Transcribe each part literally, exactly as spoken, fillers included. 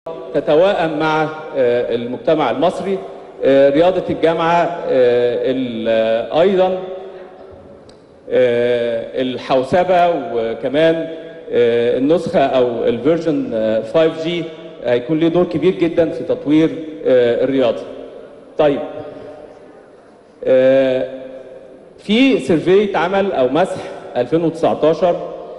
تتوائم مع المجتمع المصري. رياضة الجامعة أيضا الحوسبة، وكمان النسخة أو الفيرجن فايف جي هيكون له دور كبير جدا في تطوير الرياضة. طيب، في سيرفي اتعمل أو مسح ألفين وتسعتاشر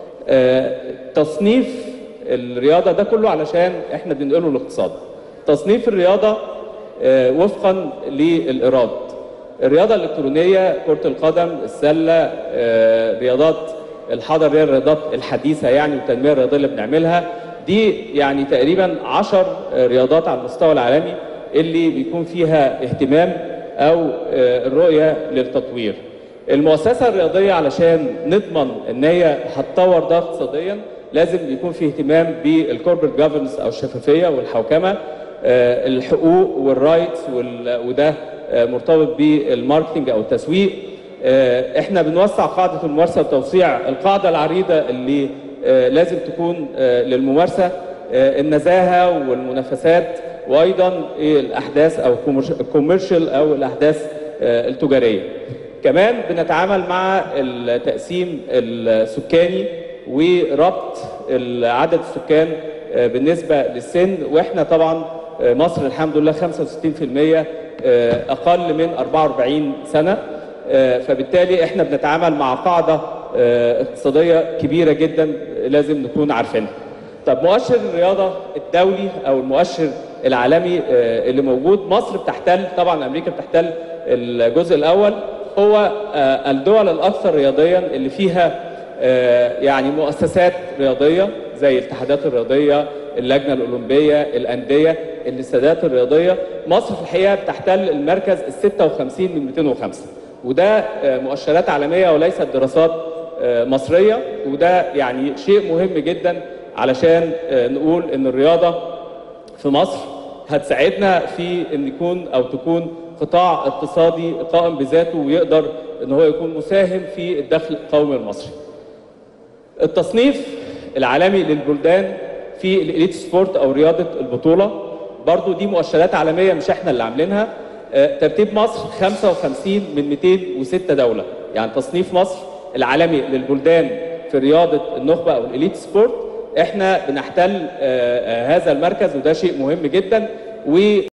تصنيف الرياضة ده كله علشان احنا بننقله الاقتصاد. تصنيف الرياضة وفقا للإيراد: الرياضة الإلكترونية، كرة القدم، السلة، رياضات الحضر، هي الرياضات الحديثة يعني، والتنمية الرياضية اللي بنعملها دي يعني تقريبا عشر رياضات على المستوى العالمي اللي بيكون فيها اهتمام أو الرؤية للتطوير. المؤسسة الرياضية علشان نضمن ان هي هتطور ده اقتصاديا لازم يكون في اهتمام بالكوربريت جافرنس او الشفافية والحوكمة، الحقوق والرايتس، وده مرتبط بالماركتنج او التسويق. احنا بنوسع قاعدة الممارسة وتوسيع القاعدة العريضة اللي لازم تكون للممارسة، النزاهة والمنافسات، وايضا الاحداث او الكوميرشال او الاحداث التجارية. كمان بنتعامل مع التقسيم السكاني وربط عدد السكان بالنسبة للسن، واحنا طبعا مصر الحمد لله خمسة وستين بالمئة اقل من أربعة وأربعين سنة، فبالتالي احنا بنتعامل مع قاعدة اقتصادية كبيرة جدا لازم نكون عارفينها. طب، مؤشر الرياضة الدولي او المؤشر العالمي اللي موجود، مصر بتحتل، طبعا امريكا بتحتل الجزء الاول، هو الدول الأكثر رياضيا اللي فيها يعني مؤسسات رياضية زي الاتحادات الرياضية، اللجنة الأولمبية، الأندية، الاستادات الرياضية. مصر في الحقيقة بتحتل المركز الستة وخمسين من مئتين وخمسة، وده مؤشرات عالمية وليست دراسات مصرية، وده يعني شيء مهم جدا علشان نقول إن الرياضة في مصر هتساعدنا في إن يكون أو تكون قطاع اقتصادي قائم بذاته ويقدر ان هو يكون مساهم في الدخل القومي المصري. التصنيف العالمي للبلدان في الإليت سبورت او رياضة البطولة برضو دي مؤشرات عالمية مش احنا اللي عاملينها. ترتيب مصر خمسة وخمسين من مئتين وستة دولة، يعني تصنيف مصر العالمي للبلدان في رياضة النخبة او الإليت سبورت احنا بنحتل هذا المركز، وده شيء مهم جدا. و